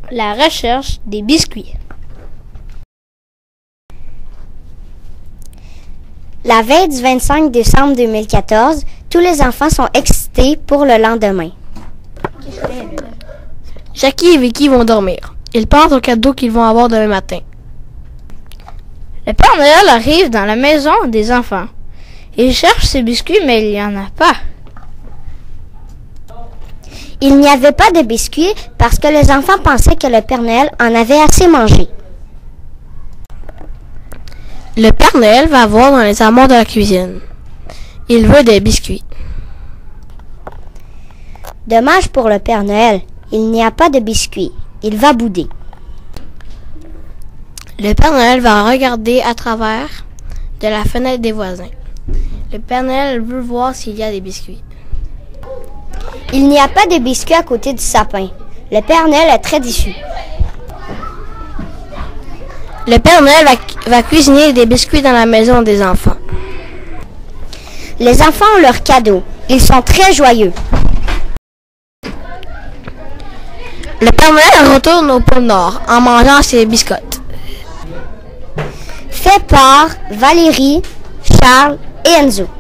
la recherche des biscuits. La veille du 25 décembre 2014, tous les enfants sont excités pour le lendemain. Jackie et Vicky vont dormir. Ils pensent aux cadeaux qu'ils vont avoir demain matin. Le Père Noël arrive dans la maison des enfants. Il cherche ses biscuits, mais il n'y en a pas. Il n'y avait pas de biscuits parce que les enfants pensaient que le Père Noël en avait assez mangé. Le Père Noël va voir dans les armoires de la cuisine. Il veut des biscuits. Dommage pour le Père Noël, il n'y a pas de biscuits. Il va bouder. Le Père Noël va regarder à travers de la fenêtre des voisins. Le Père Noël veut voir s'il y a des biscuits. Il n'y a pas de biscuits à côté du sapin. Le Père Noël est très déçu. Le Père Noël va cuisiner des biscuits dans la maison des enfants. Les enfants ont leurs cadeaux. Ils sont très joyeux. Le Père Noël retourne au pôle Nord en mangeant ses biscottes. Fait par Valérie, Charles et Enzo.